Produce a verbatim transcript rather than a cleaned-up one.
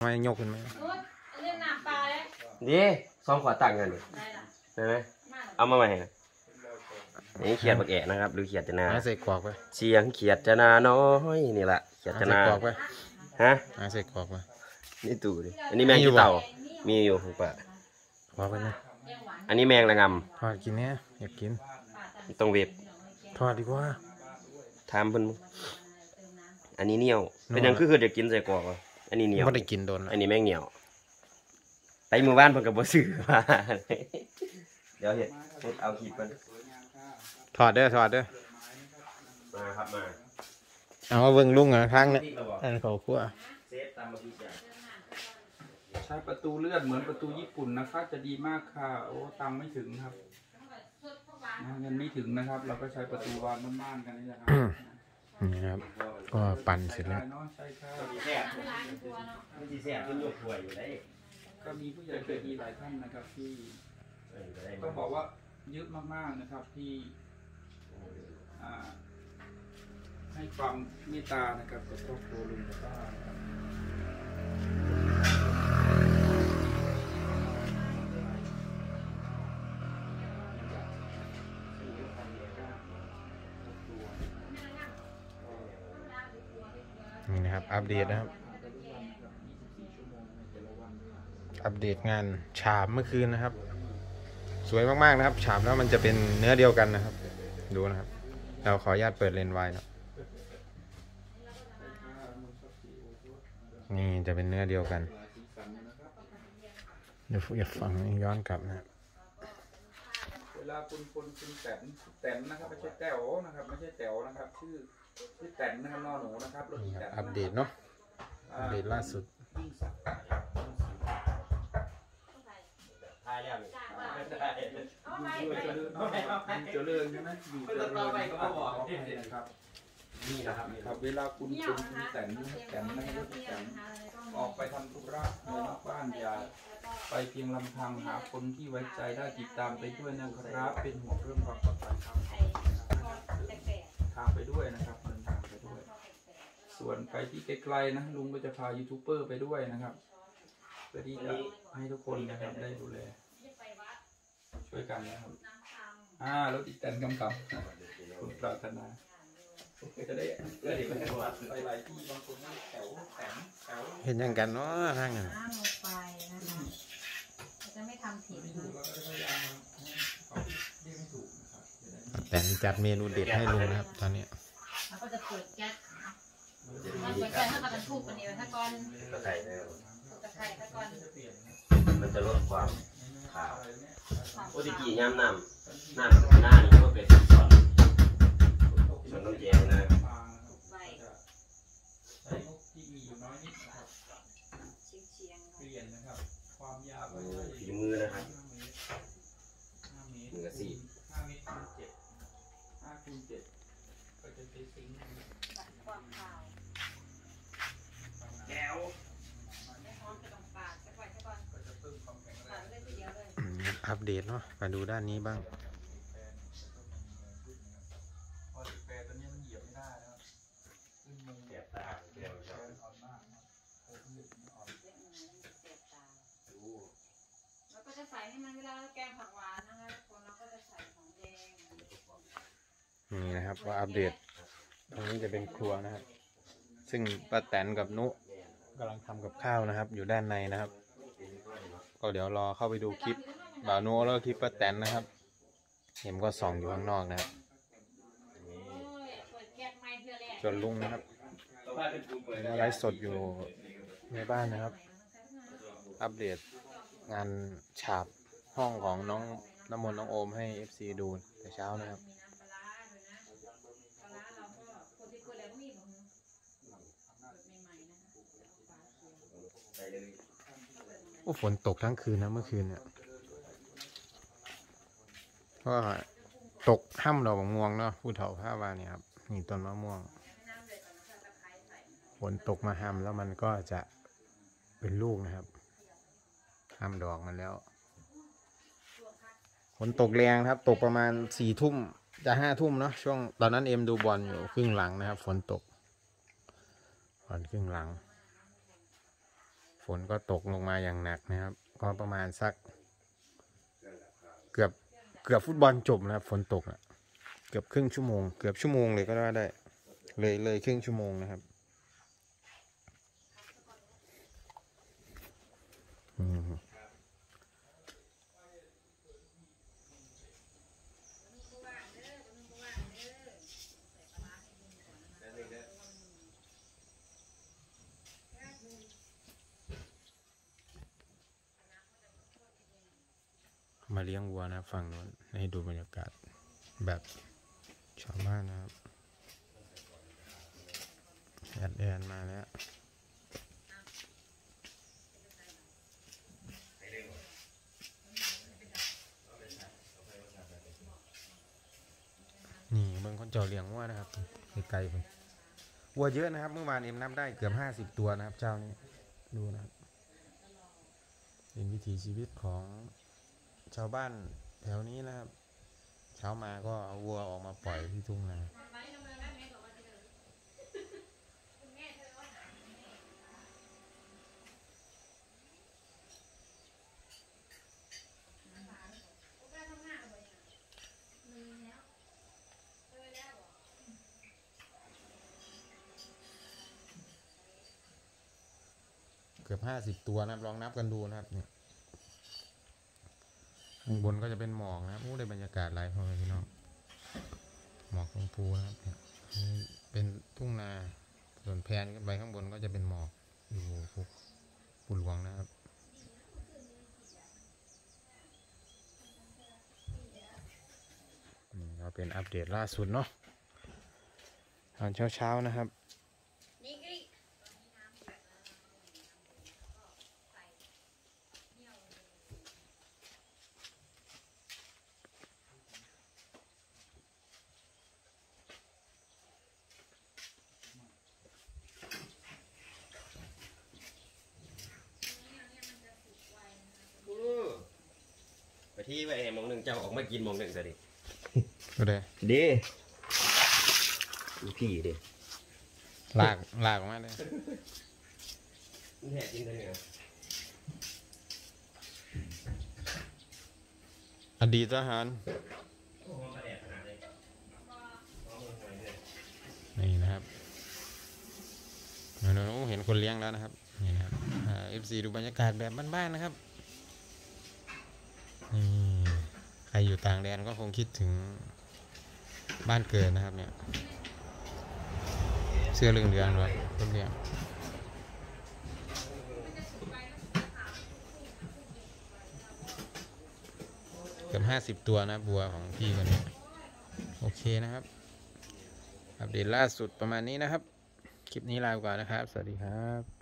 ไม่ยกขึ้นไหมเล่นน้ำปลาเลยนี่ซองขวาตังกันดิใช่ไหมเอามาใหม่นี่เขียดบักแอะนะครับหรือเขียดจะนาใส่กรอกไปเสียงเขียดจะนาน้อยนี่แหละเขียดจะนากรอกไปฮะใส่กรอกไปนี่ตู่ดิอันนี้แมงกี่เต่ามีอยู่ของป้ากรอกไปนะอันนี้แมงระงำทอดกินเนี้ยอยากกินต้องเวฟทอดดีกว่าทำเพิ่นอันนี้เหนียวเป็นยังคือคืออยากกินใส่กรอกอันนี้เหนียวไม่ได้กินโดนอันนี้แมงเหนียวไปหมู่บ้านเพิ่นกับบ่ซื้อมาเดี๋ยวเห็ดเห็ดเอาขีดเพิ่นถอดเด้อถอดเด้อมาครับมาเอาเบิ่งลุงอ่ะครั้งเนี่ยอันเขาคั่วใช้ประตูเลื่อนเหมือนประตูญี่ปุ่นนะครับจะดีมากค่ะโอ้ตังไม่ถึงครับเงินไม่ถึงนะครับเราก็ใช้ประตูวางบ้านๆกันนี่แหละครับนี่ครับก็ปั่นเสร็จแล้วใช่ครับก็มีผู้ใหญ่ใจดีหลายท่านนะครับที่ต้องบอกว่าเยอะมากๆนะครับที่ให้ความเมตตานะครับกับครอบครัวลุงกับป้านี่นะครับอัปเดตนะครับอัปเดตงานฉาบเมื่อคืนนะครับสวยมากๆนะครับฉาบแล้วมันจะเป็นเนื้อเดียวกันนะครับดูนะครับเราขออนุญาตเปิดเลนส์ไว้นะนี่จะเป็นเนื้อเดียวกันเดี๋ยวอย่าฟังย้อนกลับนะเวลาคุณคนคุณแตนแตนนะครับไม่ใช่แต๋วนะครับไม่ใช่แต๋วนะครับชื่อชื่อแตนนะครับนอหนูนะครับอัปเดตเนาะอัปเดตล่าสุดเจริญใช่ไหมอยู่เจริญก็บอกนะครับนี่นะครับครับเวลาคุณคุณคุณแตนแตนนะครับแตนออกไปทำธุระในนอกบ้านอย่าไปเพียงลำพังหาคนที่ไว้ใจได้ติดตามไปด้วยนะครับเป็นห่วงเรื่องความปลอดภัยทางทางไปด้วยนะครับเดินทางไปด้วยส่วนไปที่ไกลๆนะลุงก็จะพายูทูบเบอร์ไปด้วยนะครับเพื่อที่จะให้ทุกคนนะครับได้ดูแลช่วยกันนะครับอ่ารถอีแตนกำกับคุณปรารถนาจะได้ไปหลายที่บางคนแถวแถวแถวเห็นยังกันเนาะทางนั้นไปนะคะจะไม่ทำผิดแต่จัดเมนูเด็ดให้ลุงนะครับตอนนี้เราก็จะเปิดแก๊สมันเปิดแก๊สถ้ามันทุบกันนี่ถ้าก้อนตะไคร้ตะไคร้ถ้าก้อนมันจะลดความขาวโอ้ยกี่ย่ำน้ำน้ำหน้านี่ก็เป็นส่วนส่วนน้ำแกงนะใช้งบที่มีอยู่น้อยนิดนะครับเปลี่ยนนะครับความยาวฝีมือนะครับมือสี่ห้าเมตรคูณเจ็ดห้าคูณเจ็ดก็จะเป็นซิงค์ความขาวแก้วอัปเดตเนาะมาดูด้านนี้บ้างพอติดแปรตอนนี้มันเหยียบไม่ได้แล้วขึ้นมุมแกะตาเดี๋ยวจะอ่อนมากนะโอ้ยอ่อนแล้วก็จะใส่ให้มันเวลาแกงผักหวานนะคะคนเราก็จะใส่ของแดงนี่นะครับว่าอัปเดตตรงนี้จะเป็นครัวนะครับซึ่งป้าแตนกับนุกำลังทำกับข้าวนะครับอยู่ด้านในนะครับก็เดี๋ยวรอเข้าไปดูคลิปบ่าวนุแล้วคลิปป้าแตนนะครับเห็นก็ส่องอยู่ข้างนอกนะครับส่วนลุงนะครับไลฟ์สดอยู่ในบ้านนะครับอัปเดตงานฉาบห้องของน้องน้ำมนต์น้องโอมให้ เอฟ ซี ดูแต่เช้านะครับโอ้ฝนตกทั้งคืนนะเมื่อคืนเนี่ยก็ตกห้ำดอกมะม่วงเนาะผู้เฒ่าผ้าวาเนี่ยครับนี่ต้นมะม่วงฝนตกมาห้ำแล้วมันก็จะเป็นลูกนะครับห้ำดอกมันแล้วฝนตกแรงครับตกประมาณสี่ทุ่มจะห้าทุ่มเนาะช่วงตอนนั้นเอ็มดูบอลอยู่ครึ่งหลังนะครับฝนตกตอนครึ่งหลังฝนก็ตกลงมาอย่างหนักนะครับ ก็ประมาณสัก เกือบเกือบฟุตบอลจบนะครับ ฝนตกอ่ะเกือบครึ่งชั่วโมงเกือบชั่วโมงเลยก็ว่าได้เลยเลยครึ่งชั่วโมงนะครับอืมมาเลี้ยงวัวนะครับฝั่งโน้นให้ดูบรรยากาศแบบชาวบ้านนะครับแอดแอนมาแล้วนี่เมืองคนเจ้าเลี้ยงวัวนะครับไกลๆไปวัวเยอะนะครับเมื่อวานเอ็มนับได้เกือบห้าสิบตัวนะครับเจ้านี้ดูนะครับเป็นวิถีชีวิตของชาวบ้านแถวนี้นะครับเช้ามาก็เอาวัวออกมาปล่อยที่ทุ่งนาเกือบห้าสิบตัวนะครับลองนับกันดูนะครับเนี่ยข้างบนก็จะเป็นหมอกนะครับโอ้ได้บรรยากาศหลายพอเลยพี่น้องหมอกตรงภูนะครับเนี่ยนี่เป็นทุ่งนาส่วนแพนขึ้นไปข้างบนก็จะเป็นหมอกอยู่ภูปูหลวงนะครับนี่ก็เป็นอัปเดตล่าสุดเนาะตอนเช้าๆนะครับไปที่ไปมองหนึ่งเจ้าออกมากินมองหนึ่งซะดิก็ได้ดีพี่ดิลากลากออกมาเลยแหกกินได้ไงอดีตทหารนี่นะครับเราเห็นคนเลี้ยงแล้วนะครับนี่นะครับเอฟซีดูบรรยากาศแบบบ้านๆนะครับนี่ใครอยู่ต่างแดนก็คงคิดถึงบ้านเกิดนะครับเนี่ยเสื้อเหลืองๆด้วยคนเลี้ยงเกือบห้าสิบตัวนะบัวของพี่คนนี้โอเคนะครับอัปเดตล่าสุดประมาณนี้นะครับคลิปนี้ลาไปก่อนนะครับสวัสดีครับ